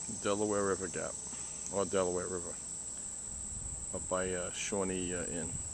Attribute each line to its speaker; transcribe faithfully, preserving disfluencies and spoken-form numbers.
Speaker 1: Delaware River Gap, or Delaware River, up by uh, Shawnee uh, Inn.